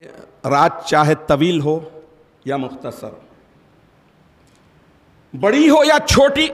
رات چاہے طویل ہو یا مختصر، بڑی ہو یا چھوٹی،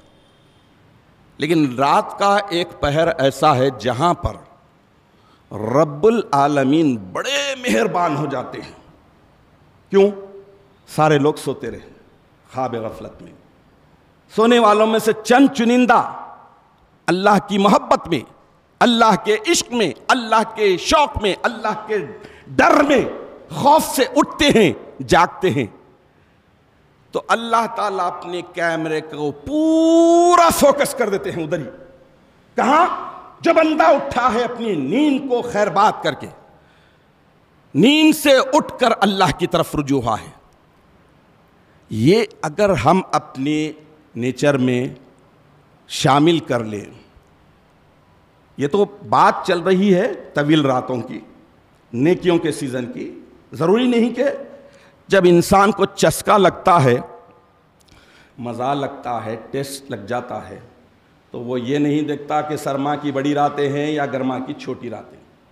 لیکن رات کا ایک پہر ایسا ہے جہاں پر رب العالمین بڑے مہربان ہو جاتے ہیں۔ کیوں؟ سارے لوگ سوتے رہے خواب غفلت میں، سونے والوں میں سے چند چنندہ اللہ کی محبت میں، اللہ کے عشق میں، اللہ کے شوق میں، اللہ کے ڈر میں، خوف سے اٹھتے ہیں، جاگتے ہیں۔ تو اللہ تعالیٰ اپنے کیمرے کو پورا فوکس کر دیتے ہیں ادھر ہی۔ کہاں؟ جو بندہ اٹھا ہے اپنی نیند کو خیر بات کر کے، نیند سے اٹھ کر اللہ کی طرف رجوع ہوا ہے۔ یہ اگر ہم اپنے نیچر میں شامل کر لیں، یہ تو بات چل رہی ہے طویل راتوں کی، نیکیوں کے سیزن کی، ضروری نہیں کہ جب انسان کو چسکا لگتا ہے، مزہ لگتا ہے، ٹیسٹ لگ جاتا ہے، تو وہ یہ نہیں دیکھتا کہ سرما کی بڑی راتیں ہیں یا گرما کی چھوٹی راتیں۔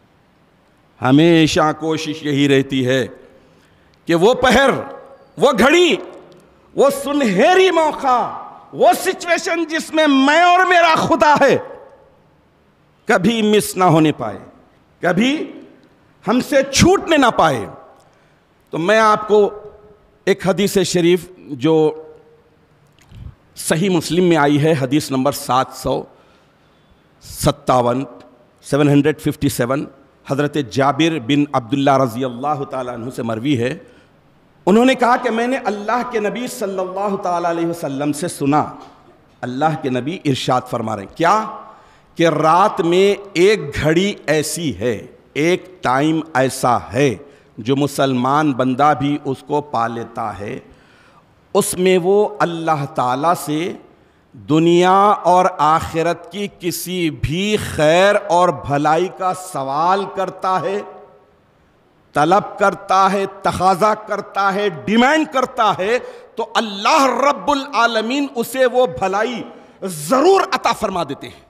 ہمیشہ کوشش یہی رہتی ہے کہ وہ پہر، وہ گھڑی، وہ سنہری موقع، وہ سچویشن جس میں میں اور میرا خدا ہے، کبھی مس نہ ہونے پائے، کبھی ہم سے چھوٹنے نہ پائے۔ تو میں آپ کو ایک حدیث شریف جو صحیح مسلم میں آئی ہے، حدیث نمبر 757 حضرت جابر بن عبداللہ رضی اللہ تعالیٰ عنہ سے مروی ہے۔ انہوں نے کہا کہ میں نے اللہ کے نبی صلی اللہ تعالیٰ علیہ وسلم سے سنا، اللہ کے نبی ارشاد فرما رہے ہیں کیا کہ رات میں ایک گھڑی ایسی ہے، ایک ٹائم ایسا ہے جو مسلمان بندہ بھی اس کو پا لیتا ہے، اس میں وہ اللہ تعالیٰ سے دنیا اور آخرت کی کسی بھی خیر اور بھلائی کا سوال کرتا ہے، طلب کرتا ہے، تقاضا کرتا ہے، ڈیمانڈ کرتا ہے، تو اللہ رب العالمین اسے وہ بھلائی ضرور عطا فرما دیتے ہیں۔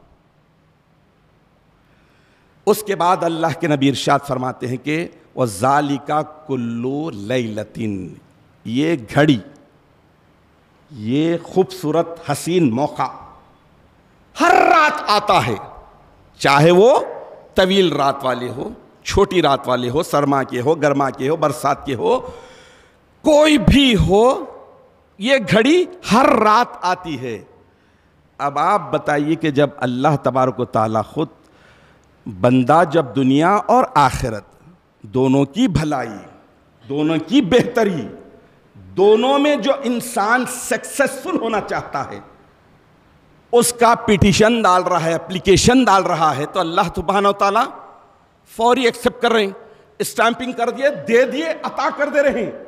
اس کے بعد اللہ کے نبی ارشاد فرماتے ہیں کہ وَذَلِكَ كُلُّ لَيْلَةٍ، یہ گھڑی، یہ خوبصورت حسین موقع ہر رات آتا ہے، چاہے وہ طویل رات والے ہو، چھوٹی رات والے ہو، سرما کے ہو، گرما کے ہو، برسات کے ہو، کوئی بھی ہو، یہ گھڑی ہر رات آتی ہے۔ اب آپ بتائیے کہ جب اللہ تبارک و تعالیٰ خود بندہ جب دنیا اور آخرت دونوں کی بھلائی، دونوں کی بہتری، دونوں میں جو انسان سکسیسفل ہونا چاہتا ہے، اس کا پیٹیشن ڈال رہا ہے، اپلیکیشن ڈال رہا ہے، تو اللہ سبحانہ و تعالیٰ فوری ایکسپٹ کر رہے ہیں، اسٹامپنگ کر دیے، دے دیے، عطا کر دے رہے ہیں۔